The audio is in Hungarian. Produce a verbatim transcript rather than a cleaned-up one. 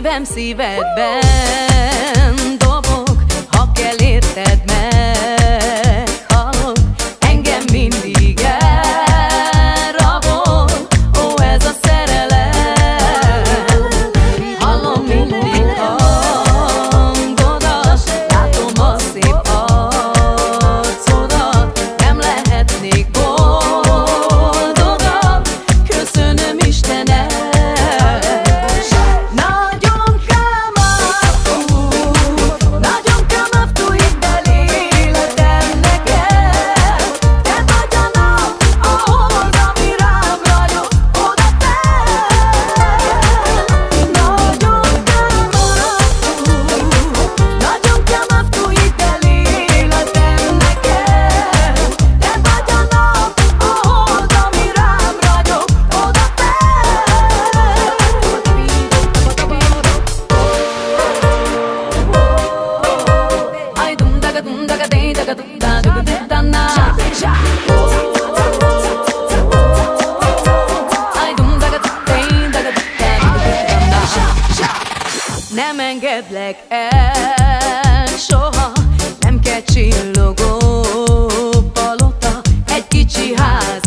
Szívem szívedben dobog, ha kell érted, meghalok. Engem mindig elrabol, ó, ez a szerelem. Hallom mindig hangodat, látom a szép arcodat. Nem lehetnék boldogabb, köszönöm Istenem. Nem engedlek el soha, nem kell csillogó palota, egy kicsi ház